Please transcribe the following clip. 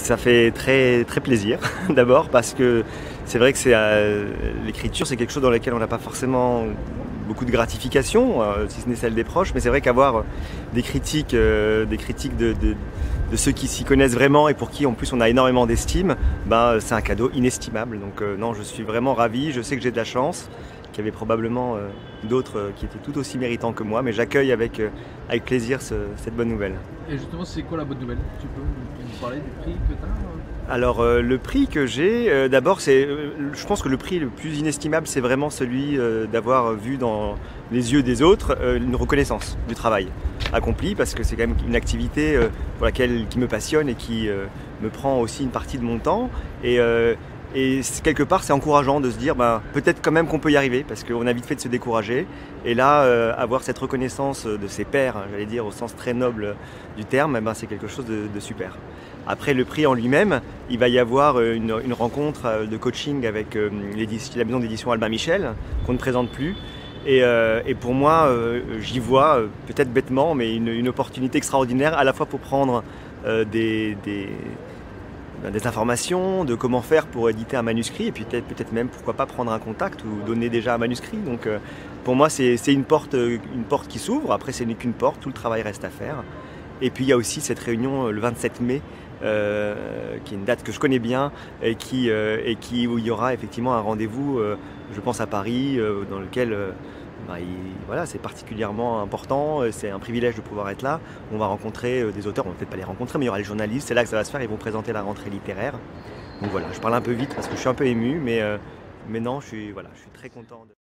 Ça fait très, très plaisir, d'abord parce que c'est vrai que l'écriture, c'est quelque chose dans lequel on n'a pas forcément beaucoup de gratification, si ce n'est celle des proches, mais c'est vrai qu'avoir des critiques de ceux qui s'y connaissent vraiment et pour qui en plus on a énormément d'estime, c'est un cadeau inestimable. Donc non, je suis vraiment ravi, je sais que j'ai de la chance, qu'il y avait probablement d'autres qui étaient tout aussi méritants que moi, mais j'accueille avec plaisir cette bonne nouvelle. Et justement, c'est quoi la bonne nouvelle? Tu peux nous parler du prix que tu as? Alors le prix que j'ai, d'abord je pense que le prix le plus inestimable c'est vraiment celui d'avoir vu dans les yeux des autres une reconnaissance du travail accompli, parce que c'est quand même une activité qui me passionne et qui me prend aussi une partie de mon temps et quelque part c'est encourageant de se dire peut-être quand même qu'on peut y arriver, parce qu'on a vite fait de se décourager, et là avoir cette reconnaissance de ses pairs, j'allais dire au sens très noble du terme, c'est quelque chose de super. Après le prix en lui-même, il va y avoir une rencontre de coaching avec la maison d'édition Albin Michel, qu'on ne présente plus. Et pour moi, j'y vois, peut-être bêtement, mais une opportunité extraordinaire, à la fois pour prendre des informations de comment faire pour éditer un manuscrit, et puis peut-être même, pourquoi pas, prendre un contact ou donner déjà un manuscrit. Donc pour moi, c'est une porte qui s'ouvre. Après, ce n'est qu'une porte, tout le travail reste à faire. Et puis il y a aussi cette réunion le 27 mai, qui est une date que je connais bien et où il y aura effectivement un rendez-vous, je pense à Paris, dans lequel voilà, c'est particulièrement important, c'est un privilège de pouvoir être là. On va rencontrer des auteurs, on va peut-être pas les rencontrer, mais il y aura les journalistes, c'est là que ça va se faire, ils vont présenter la rentrée littéraire. Donc voilà, je parle un peu vite parce que je suis un peu ému, mais non, je suis très content.